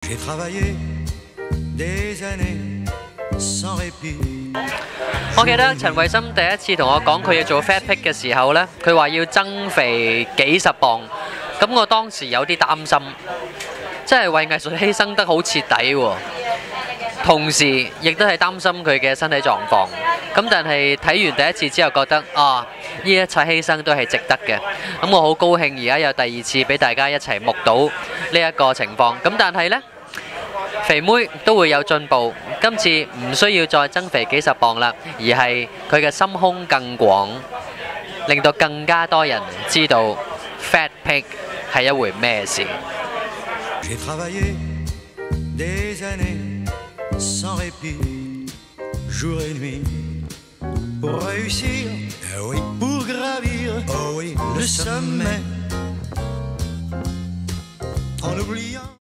J'ai travaillé des années sans répit。 我記得陳慧心第一次同我講佢要做 fat pick 嘅時候呢，佢話要增肥幾十磅，咁我當時有啲擔心，即係為藝術犧牲得好徹底喎。同時亦都係擔心佢嘅身體狀況。咁但係睇完第一次之後覺得啊，呢一切犧牲都係值得嘅。咁我好高興而家有第二次俾大家一齊目睹呢一個情況。咁但係呢，肥妹都會有進步，今次唔需要再增肥幾十磅啦，而係佢嘅心胸更廣，令到更加多人知道 fat pig 係一回咩事。 J'ai travaillé des années sans répit, jour et nuit, pour réussir, oui, pour gravir, oh oui, le sommet, en oubliant